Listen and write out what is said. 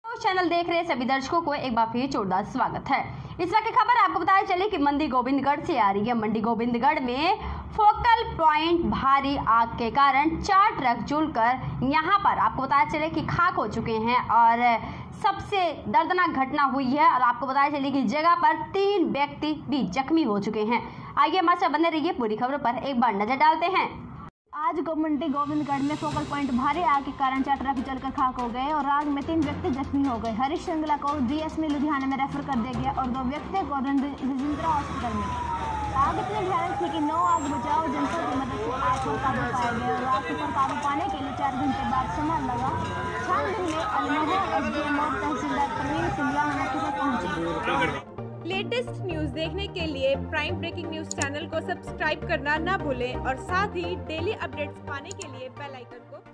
Channel देख रहे सभी दर्शकों को एक बार फिर जोरदार स्वागत है। इस वक्त की खबर आपको बताया चले कि मंडी गोविंदगढ़ से आ रही है। मंडी गोविंदगढ़ में फोकल पॉइंट भारी आग के कारण 4 ट्रक जलकर यहां पर आपको बताया चले कि खाक हो चुके हैं और सबसे दर्दनाक घटना हुई है। और आपको बताया चले कि जगह पर 3 व्यक्ति भी जख्मी हो चुके हैं। आइए हमारे साथ बने रहिए, पूरी खबर पर एक बार नजर डालते हैं। आज मंडी गोविंदगढ़ में फोकल पॉइंट भारी आग के कारण 4 ट्रक जलकर खाक हो गए और आग में 3 व्यक्ति जख्मी हो गए। हरीश श्रृंगला को डीएसमी लुधियाना में रेफर कर दिया गया और 2 व्यक्ति को रजिंद्रा हॉस्पिटल में। आग इतनी भयानक थी कि 9 आग बचाओ जनता की मदद से आग पर काबू पाया गया और आग पर काबू पाने के लिए 4 घंटे बाद समय लगा। छानबीन में अलीनगर एसडीएम और तहसीलदार प्रवीण सिंगला मौके पर पहुंचे। लेटेस्ट न्यूज देखने के लिए प्राइम ब्रेकिंग न्यूज चैनल को सब्सक्राइब करना ना भूलें और साथ ही डेली अपडेट्स पाने के लिए बेल आइकन को